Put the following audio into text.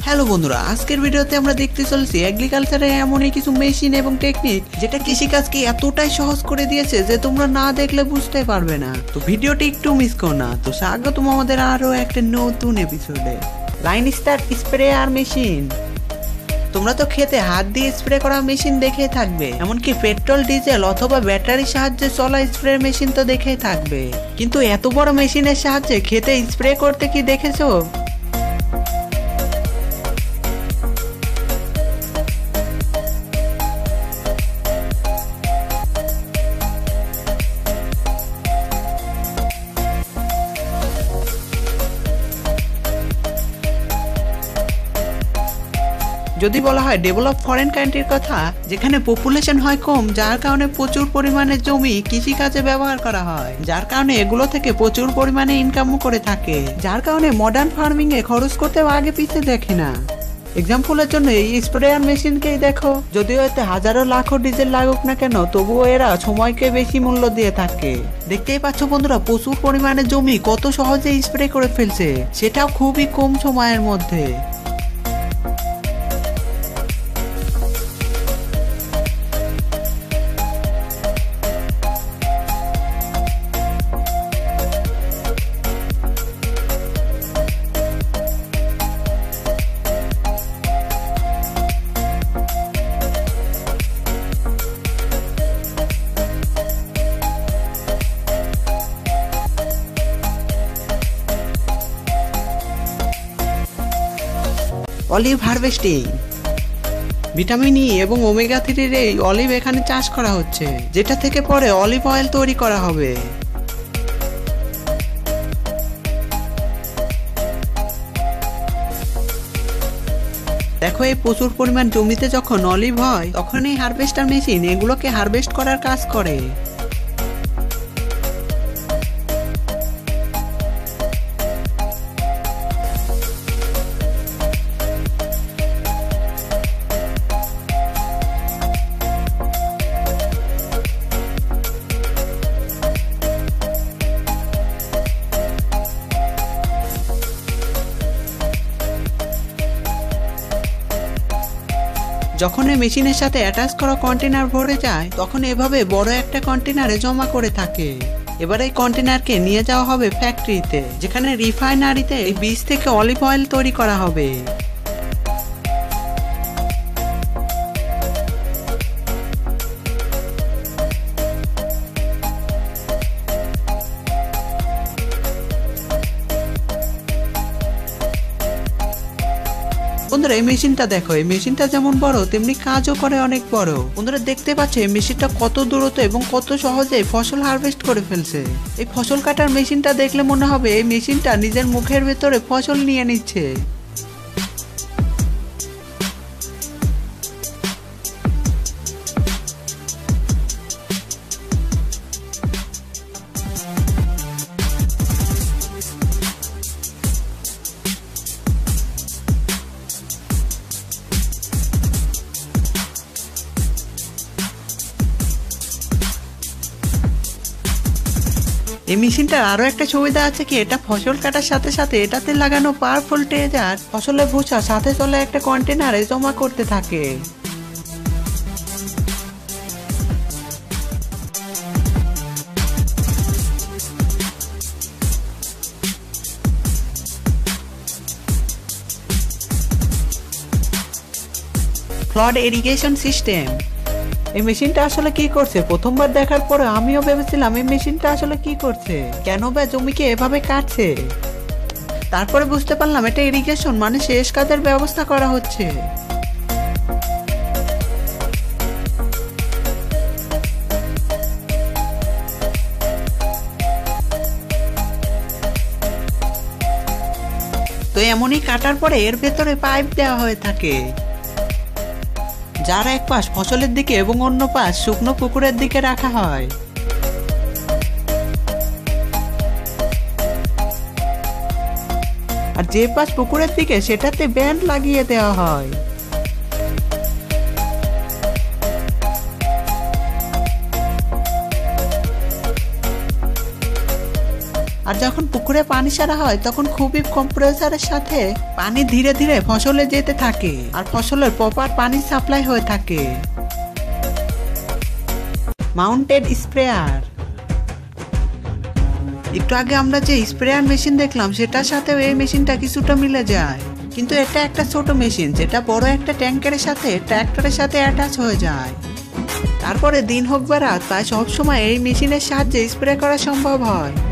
Hello বন্ধুরা, আজকের ভিডিওতে আমরা দেখতে চলছি এগ্রিকালচারে এমনই কিছু মেশিন এবং টেকনিক যেটা কৃষিকাজকে এতটাই সহজ করে দিয়েছে যে তোমরা না দেখলে বুঝতে পারবে না। তো ভিডিওটি একটু মিস করো না। তো স্বাগতম আমাদের আরো একটা নতুন এপিসোডে। Line star sprayer machine. তোমরা তো খেতে হাত দিয়ে স্প্রে করা মেশিন দেখে থাকবে, এমনকি পেট্রোল, ডিজেল অথবা ব্যাটারির সাহায্যে চলা স্প্রে মেশিন তো দেখেই থাকবে, কিন্তু এত বড় মেশিনের সাহায্যে খেতে স্প্রে করতে কি দেখেছো? যদি বলা হয় ডেভেলপ ফরেন কান্ট্রির কথা, যেখানে পপুলেশন হয় কম, যার কারণে প্রচুর পরিমাণে জমি কৃষিকাজে ব্যবহার করা হয়, যার কারণে এগুলো থেকে প্রচুর পরিমাণে ইনকামও করে থাকে, যার কারণে মডার্ন ফার্মিং এ খরচ করতে আগে পিছিয়ে দেখে না। এক্সাম্পলের জন্য এই স্প্রেয়ার মেশিনকেই দেখো, যদিও এতে হাজারো লাখো ডিজেল লাগুক না কেন, তবুও এরা সময়কে বেশি মূল্য দিয়ে থাকে। দেখতেই পাচ্ছ বন্ধুরা, প্রচুর পরিমাণে জমি কত সহজে স্প্রে করে ফেলছে, সেটাও খুবই কম সময়ের মধ্যে। Olive harvesting. ভিটামিন ই এবং ওমেগা 3 এই অলিভ এখানে চাষ করা হচ্ছে, যেটা থেকে পরে অলিভ অয়েল তৈরি করা হবে। দেখো, এই প্রচুর পরিমাণ জমিতে যখন অলিভ হয়, তখন এই হারভেস্টার মেশিন এগুলোকে হারভেস্ট করার কাজ করে। যখন এই মেশিনের সাথে অ্যাটাচ করা কন্টেনার ভরে যায়, তখন এভাবে বড় একটা কন্টেনারে জমা করে থাকে। এবার এই কন্টেনারকে নিয়ে যাওয়া হবে ফ্যাক্টরিতে, যেখানে রিফাইনারিতে এই বীজ থেকে অলিভ অয়েল তৈরি করা হবে। বন্ধুরা, এই মেশিনটা দেখো, এই মেশিনটা যেমন বড় তেমনি কাজও করে অনেক বড়। বন্ধুরা দেখতে পাচ্ছ এই মেশিনটা কত দ্রুত এবং কত সহজে ফসল হারভেস্ট করে ফেলছে। এই ফসল কাটার মেশিনটা দেখলে মনে হবে এই মেশিনটা নিজের মুখের ভেতরে ফসল নিয়ে নিচ্ছে। এই মেশিনটার আরো একটা সুবিধা আছে কি, এটা ফসল কাটার সাথে সাথে এটাতে লাগানো পাওয়ারফুল ট্রেজার ফসলের ভুসা সাথে চলে একটা কন্টেনারে জমা করতে থাকে। Flood irrigation system. এই মেশিনটা আসলে কি করছে, প্রথমবার দেখার পরে আমিও ভেবেছিলাম এই মেশিনটা আসলে কি করছে, কেন বা জমিকে এভাবে কাটছে। তারপরে বুঝতে পারলাম এটা ইরিগেশন মানে সেচ কাজের ব্যবস্থা করা হচ্ছে। তো এমনই কাটার পরে এর ভেতরে পাইপ দেওয়া হয়ে থাকে, যার এক পাশ ফসলের দিকে এবং অন্য পাশ শুকনো পুকুরের দিকে রাখা হয়। আর যে পাশ পুকুরের দিকে সেটাতে ব্যান্ড লাগিয়ে দেওয়া হয়। আর যখন পুকুরে পানি ছাড়া হয় তখন খুবই কম প্রেসারের সাথে পানি ধীরে ধীরে ফসলে যেতে থাকে আর ফসলের প্রপার পানি সাপ্লাই হয়ে থাকে। মাউন্টেড স্প্রেয়ার, একটু আগে আমরা যে স্প্রেয়ার মেশিন দেখলাম সেটার সাথেও এই মেশিনটা কিছুটা মিলে যায়, কিন্তু এটা একটা ছোট মেশিন যেটা বড় একটা ট্যাঙ্কারের সাথে ট্র্যাক্টরের সাথে অ্যাটাচ হয়ে যায়। তারপরে দিন হোক বা রাত, তাই সবসময় এই মেশিনের সাহায্যে স্প্রে করা সম্ভব হয়।